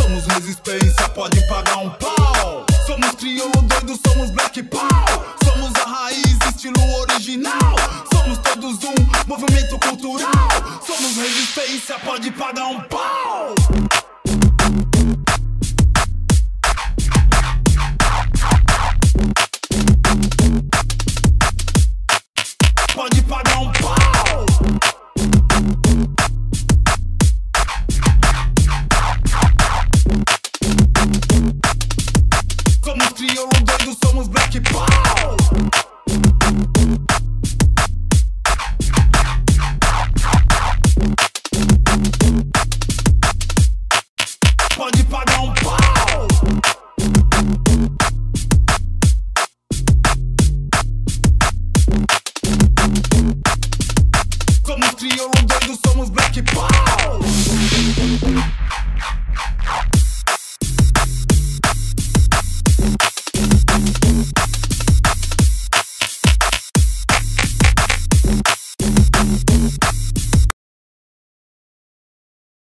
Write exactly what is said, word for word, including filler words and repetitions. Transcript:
Somos resistência, pode pagar um pau. Somos crioulo doido, somos black power. Somos a raiz, estilo original. Somos todos um movimento cultural. Somos resistência, pode pagar um pau. Pode pagar um pau. Somos crioulo doido, somos black power. Pode pagar um pau.